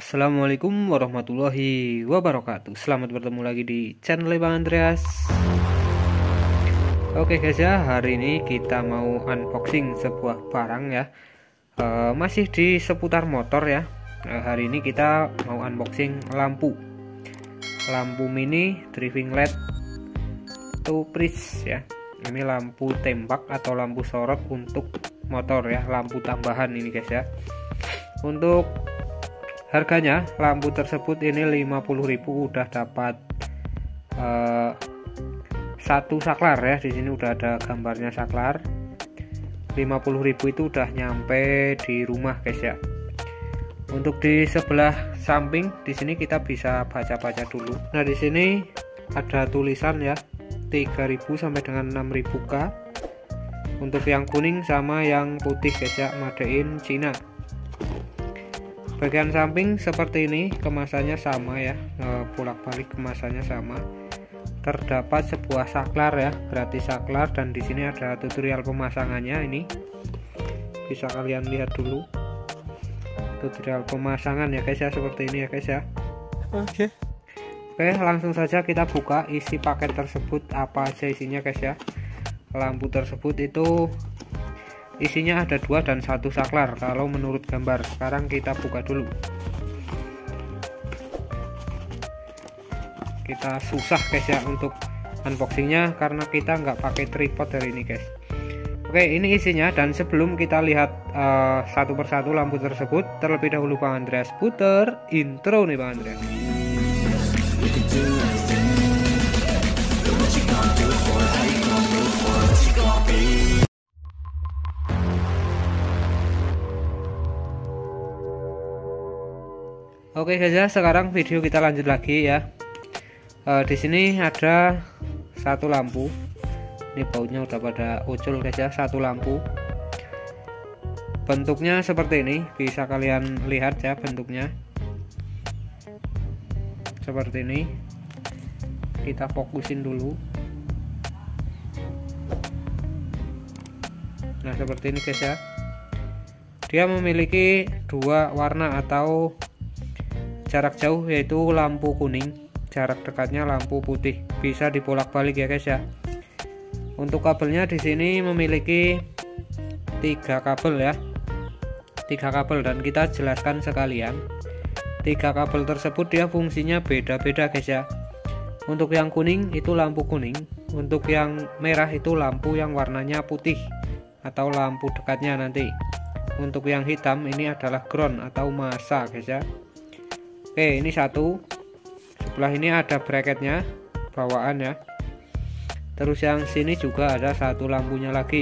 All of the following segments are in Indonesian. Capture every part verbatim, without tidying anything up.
Assalamualaikum warahmatullahi wabarakatuh. Selamat bertemu lagi di channel Bang Andreas. Oke guys ya, hari ini kita mau unboxing sebuah barang ya. e, Masih di seputar motor ya. e, Hari ini kita mau unboxing lampu Lampu mini driving light two piece ya. Ini lampu tembak atau lampu sorot untuk motor ya, lampu tambahan ini guys ya. Untuk harganya lampu tersebut ini lima puluh ribu udah dapat uh, satu saklar ya. Di sini udah ada gambarnya saklar. lima puluh ribu itu udah nyampe di rumah guys ya. Untuk di sebelah samping di sini kita bisa baca-baca dulu. Nah, di sini ada tulisan ya, tiga ribu sampai dengan enam ribu K. Untuk yang kuning sama yang putih guys ya, made in China. Bagian samping seperti ini, kemasannya sama ya, e, bolak-balik kemasannya sama. Terdapat sebuah saklar ya, gratis saklar, dan di sini ada tutorial pemasangannya. Ini bisa kalian lihat dulu tutorial pemasangan ya guys ya, seperti ini ya guys ya. Oke. Oke, langsung saja kita buka isi paket tersebut, apa aja isinya guys ya. Lampu tersebut itu isinya ada dua dan satu saklar kalau menurut gambar. Sekarang kita buka dulu. Kita susah guys ya untuk unboxingnya karena kita nggak pakai tripod hari ini guys. Oke, ini isinya, dan sebelum kita lihat uh, satu persatu lampu tersebut, terlebih dahulu Bang Andreas puter intro nih Bang Andreas. Oke guys ya, sekarang video kita lanjut lagi ya. E, di sini ada satu lampu. Ini bautnya udah pada ucul guys ya, satu lampu. Bentuknya seperti ini, bisa kalian lihat ya bentuknya. Seperti ini. Kita fokusin dulu. Nah, seperti ini guys ya. Dia memiliki dua warna atau jarak jauh, yaitu lampu kuning, jarak dekatnya lampu putih. Bisa dibolak-balik ya guys ya. Untuk kabelnya di sini memiliki tiga kabel ya, tiga kabel, dan kita jelaskan sekalian. Tiga kabel tersebut dia fungsinya beda-beda guys ya. Untuk yang kuning itu lampu kuning, untuk yang merah itu lampu yang warnanya putih atau lampu dekatnya nanti. Untuk yang hitam ini adalah ground atau masa guys ya. Oke, ini satu. Sebelah ini ada bracketnya, bawaan ya. Terus yang sini juga ada satu lampunya lagi.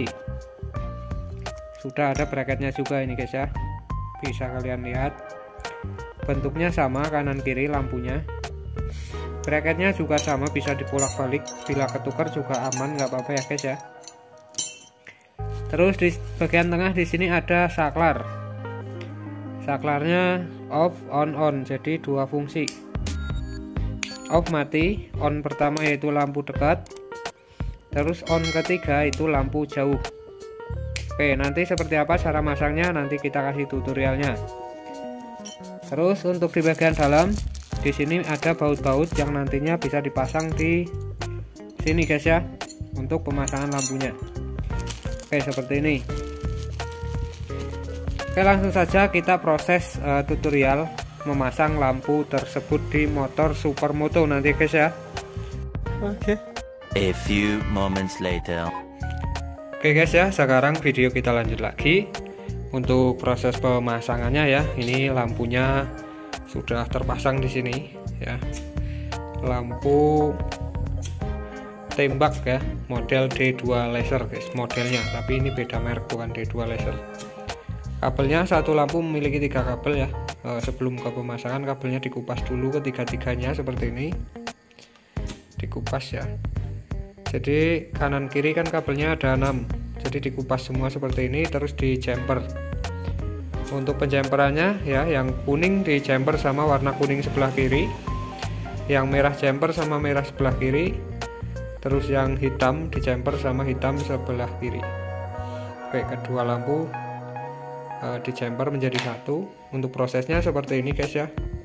Sudah ada bracketnya juga ini guys ya. Bisa kalian lihat. Bentuknya sama kanan kiri lampunya. Bracketnya juga sama, bisa dibolak-balik. Bila ketukar juga aman, nggak apa-apa ya guys ya. Terus di bagian tengah di sini ada saklar. Saklarnya off on on, jadi dua fungsi. Off mati, on pertama yaitu lampu dekat, terus on ketiga itu lampu jauh. Oke, nanti seperti apa cara masangnya nanti kita kasih tutorialnya. Terus untuk di bagian dalam di sini ada baut-baut yang nantinya bisa dipasang di sini guys ya, untuk pemasangan lampunya. Oke, seperti ini. Oke, langsung saja kita proses uh, tutorial memasang lampu tersebut di motor Supermoto nanti guys ya. Oke. A few moments later. Oke guys ya, sekarang video kita lanjut lagi untuk proses pemasangannya ya. Ini lampunya sudah terpasang di sini ya. Lampu tembak ya, model D dua laser guys modelnya, tapi ini beda merek, bukan D dua laser. Kabelnya satu lampu memiliki tiga kabel ya. E, sebelum ke pemasangan kabelnya dikupas dulu ketiga-tiganya seperti ini. Dikupas ya. Jadi kanan kiri kan kabelnya ada enam. Jadi dikupas semua seperti ini, terus di jumper. Untuk penjumperannya ya, yang kuning di jumper sama warna kuning sebelah kiri. Yang merah jumper sama merah sebelah kiri. Terus yang hitam di jumper sama hitam sebelah kiri. Oke, kedua lampu di jumper menjadi satu. Untuk prosesnya seperti ini guys ya.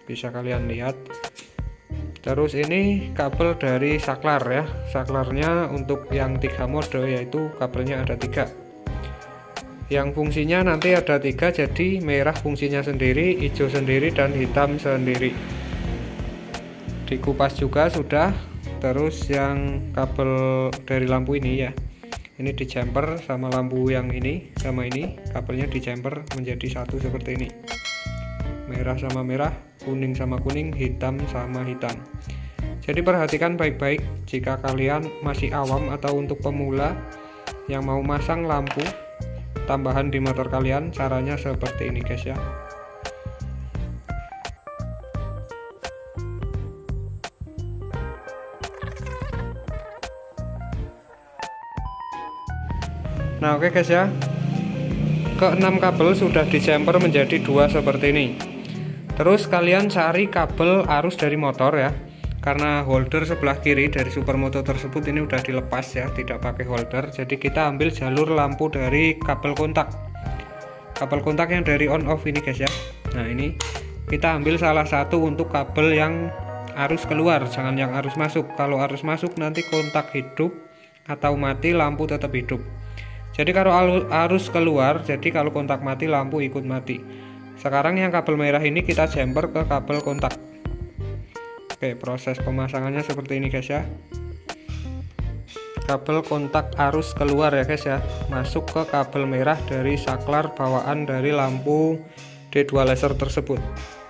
bisa kalian lihat. Terus ini kabel dari saklar ya, saklarnya untuk yang tiga mode, yaitu kabelnya ada tiga, yang fungsinya nanti ada tiga, jadi merah fungsinya sendiri, hijau sendiri, dan hitam sendiri. Dikupas juga sudah. Terus yang kabel dari lampu ini ya, ini di jumper sama lampu yang ini sama ini, kabelnya di jumper menjadi satu seperti ini, merah sama merah, kuning sama kuning, hitam sama hitam. Jadi perhatikan baik-baik jika kalian masih awam atau untuk pemula yang mau masang lampu tambahan di motor kalian, caranya seperti ini guys ya. Nah oke okay guys ya, keenam kabel sudah di jumper menjadi dua seperti ini. Terus kalian cari kabel arus dari motor ya, karena holder sebelah kiri dari supermoto tersebut ini udah dilepas ya, tidak pakai holder. Jadi kita ambil jalur lampu dari kabel kontak, kabel kontak yang dari on off ini guys ya. Nah ini kita ambil salah satu untuk kabel yang arus keluar, jangan yang arus masuk. Kalau arus masuk nanti kontak hidup atau mati, lampu tetap hidup. Jadi kalau arus keluar, jadi kalau kontak mati lampu ikut mati. Sekarang yang kabel merah ini kita jumper ke kabel kontak. Oke, proses pemasangannya seperti ini guys ya. Kabel kontak arus keluar ya guys ya, masuk ke kabel merah dari saklar bawaan dari lampu D dua laser tersebut.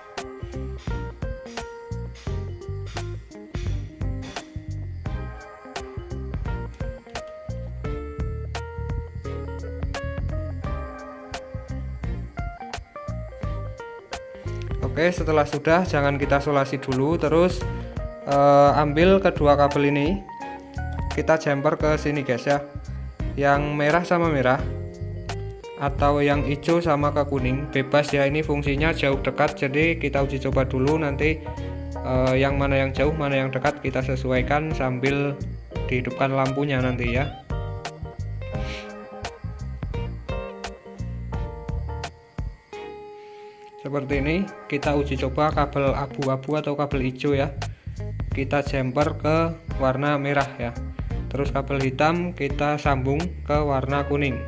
Oke, setelah sudah jangan kita solasi dulu. Terus eh, ambil kedua kabel ini, kita jumper ke sini guys ya, yang merah sama merah atau yang hijau sama ke kuning, bebas ya. Ini fungsinya jauh dekat, jadi kita uji coba dulu nanti eh, yang mana yang jauh mana yang dekat kita sesuaikan sambil dihidupkan lampunya nanti ya. Seperti ini kita uji coba kabel abu-abu atau kabel hijau ya, kita jumper ke warna merah ya. Terus kabel hitam kita sambung ke warna kuning.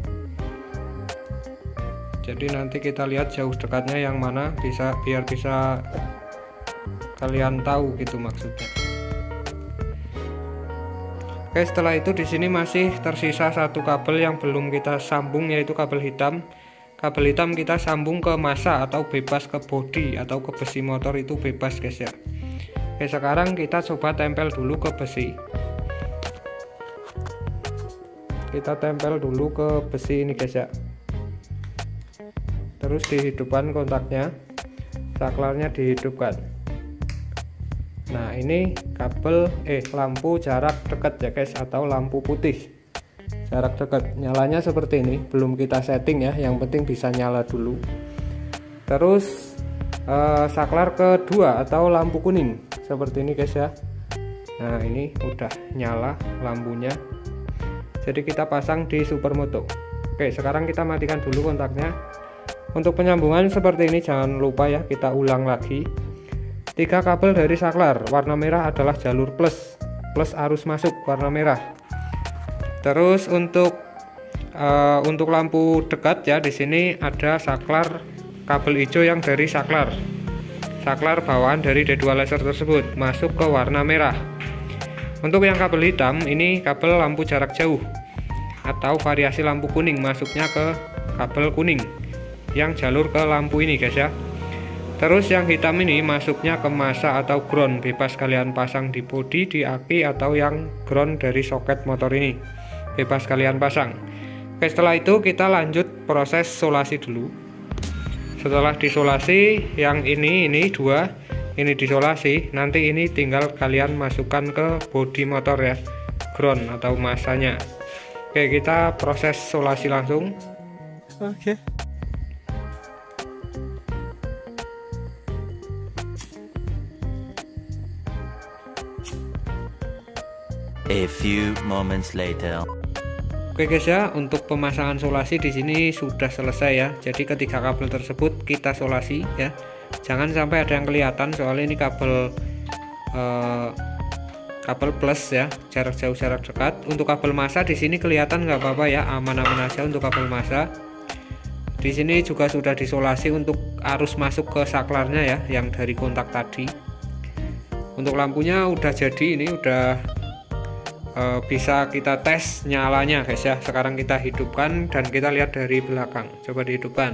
Jadi nanti kita lihat jauh dekatnya yang mana, bisa biar bisa kalian tahu gitu maksudnya. Oke, setelah itu di sini masih tersisa satu kabel yang belum kita sambung, yaitu kabel hitam. Kabel hitam kita sambung ke massa atau bebas ke bodi atau ke besi motor, itu bebas guys ya. Oke, sekarang kita coba tempel dulu ke besi. Kita tempel dulu ke besi ini guys ya. Terus dihidupkan kontaknya, saklarnya dihidupkan. Nah ini kabel eh lampu jarak dekat ya guys, atau lampu putih jarak dekat. Nyalanya seperti ini, belum kita setting ya, yang penting bisa nyala dulu. Terus eh, saklar kedua atau lampu kuning seperti ini guys ya. Nah ini udah nyala lampunya, jadi kita pasang di supermoto. Oke, sekarang kita matikan dulu kontaknya. Untuk penyambungan seperti ini jangan lupa ya, kita ulang lagi. Tiga kabel dari saklar, warna merah adalah jalur plus, plus arus masuk warna merah. Terus untuk uh, untuk lampu dekat ya, di sini ada saklar kabel hijau yang dari saklar saklar bawaan dari D dua laser tersebut masuk ke warna merah. Untuk yang kabel hitam ini kabel lampu jarak jauh atau variasi lampu kuning, masuknya ke kabel kuning yang jalur ke lampu ini guys ya. Terus yang hitam ini masuknya ke massa atau ground, bebas kalian pasang di bodi, di aki, atau yang ground dari soket motor ini, bebas kalian pasang. Oke, setelah itu kita lanjut proses solasi dulu. Setelah disolasi, yang ini ini dua ini disolasi, nanti ini tinggal kalian masukkan ke bodi motor ya, ground atau massanya. Oke, kita proses solasi langsung. Oke. A few moments later. Oke guys ya, untuk pemasangan solasi di sini sudah selesai ya. Jadi ketiga kabel tersebut kita solasi ya. Jangan sampai ada yang kelihatan, soalnya ini kabel eh, kabel plus ya, jarak jauh jarak dekat. Untuk kabel massa di sini kelihatan nggak apa-apa ya, aman-aman aja untuk kabel massa. Di sini juga sudah disolasi untuk arus masuk ke saklarnya ya, yang dari kontak tadi. Untuk lampunya udah jadi, ini udah e, bisa kita tes nyalanya guys ya. Sekarang kita hidupkan dan kita lihat dari belakang. Coba dihidupkan.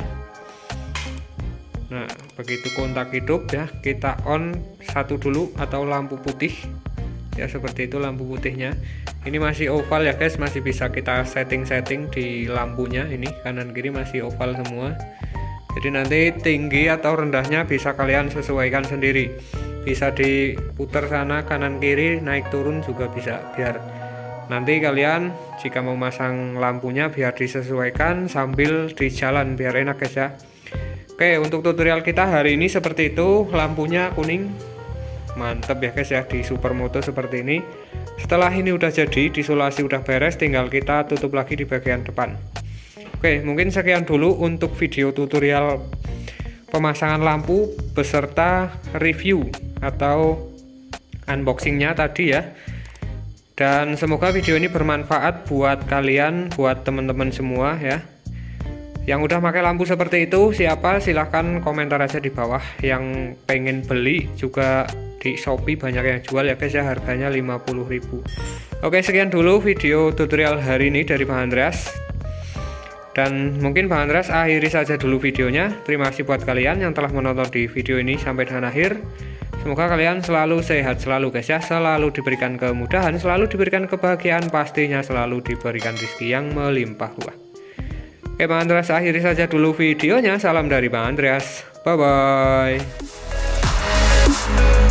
Nah, begitu kontak hidup ya, kita on satu dulu atau lampu putih ya, seperti itu lampu putihnya. Ini masih oval ya guys, masih bisa kita setting-setting di lampunya. Ini kanan kiri masih oval semua, jadi nanti tinggi atau rendahnya bisa kalian sesuaikan sendiri, bisa diputar sana kanan kiri, naik turun juga bisa, biar nanti kalian jika mau masang lampunya biar disesuaikan sambil di jalan, biar enak guys ya. Oke, untuk tutorial kita hari ini seperti itu, lampunya kuning, mantep ya guys ya, di Supermoto seperti ini. Setelah ini udah jadi, disolasi udah beres, tinggal kita tutup lagi di bagian depan. Oke, mungkin sekian dulu untuk video tutorial pemasangan lampu beserta review atau unboxingnya tadi ya. Dan semoga video ini bermanfaat buat kalian, buat teman-teman semua ya. Yang udah pakai lampu seperti itu siapa, silahkan komentar aja di bawah. Yang pengen beli juga di Shopee banyak yang jual ya guys ya, harganya lima puluh ribu. Oke, sekian dulu video tutorial hari ini dari Bang Andreas. Dan mungkin Bang Andreas akhiri saja dulu videonya. Terima kasih buat kalian yang telah menonton di video ini sampai dengan akhir. Semoga kalian selalu sehat selalu guys ya, selalu diberikan kemudahan, selalu diberikan kebahagiaan, pastinya selalu diberikan rezeki yang melimpah ruah. Oke Bang Andreas, akhiri saja dulu videonya. Salam dari Bang Andreas. Bye bye.